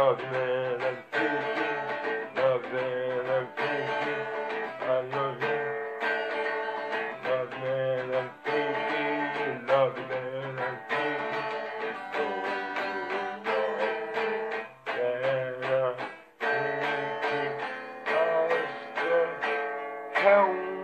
love you and I'm thinking, love you and I'm thinking, I love you. Love you and I'm thinking, love you and I'm thinking, oh Lord, and I'm thinking, I still count.